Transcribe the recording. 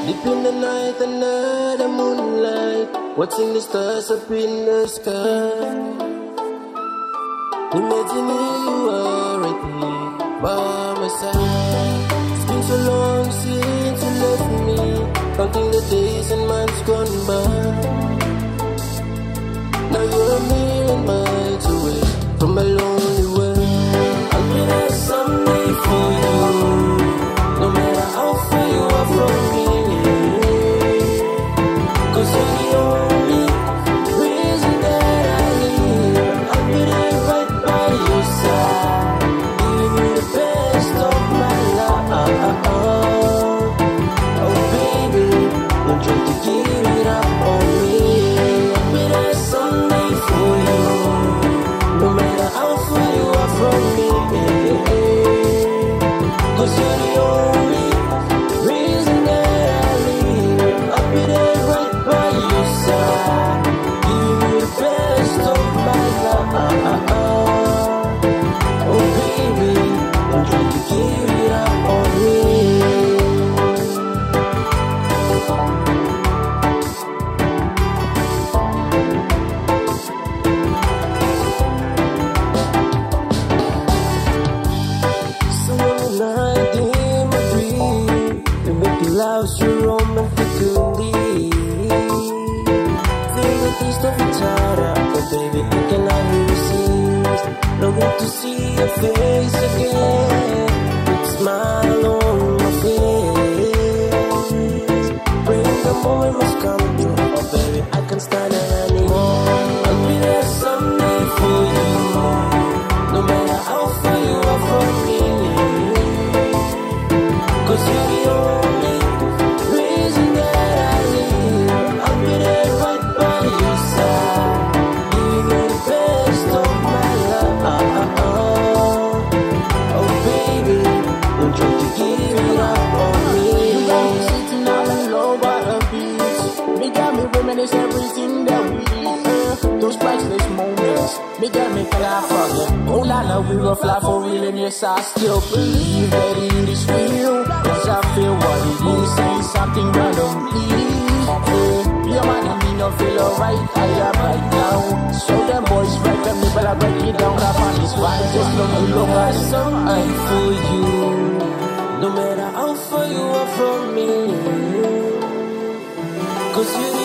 Deep in the night, under the moonlight, watching the stars up in the sky. Imagining you are right here by my side. It's been so long since you left me, counting the days and months gone by. Now you're a million miles away from my lonely world. I'll be there someday for you, no matter how far you are from me. 'Cause you're the only reason that I live. I'll be there right by your side, giving you the best of my life. Oh baby, don't try to give it up on me. I'll be there someday for you, no matter how far you are from me. 'Cause you're the only reason that I live. I'll be there right by your side, giving you the best of my life. Oh baby, don't try to give it up on me. So one night in my dream, we make love so romantically. Feel the taste of each other, oh baby, I cannot resist. Longing to see your face again, with smile on my face. Bring the moment must come true, oh baby, I can't stand it anymore. I'll be there someday for you, no matter how far you are from me. 'Cause you're the only reason that I live. I'll be there right by your side, giving you the best of my life. Oh baby, don't try to give it up on me. You got me sitting all alone by the beach. Me got me reminisce everything that we did. Those priceless moments, me got me cry for you. Oh la la, we will fly for real, and yes, I still believe that it is real. 'Cause I feel what it is, saying something randomly. Your man and me no feel alright, I am right now. So them boys right at me, but I break it down up on this vibe. Just look longer, Something for you, no matter how far you are from me. 'Cause you're the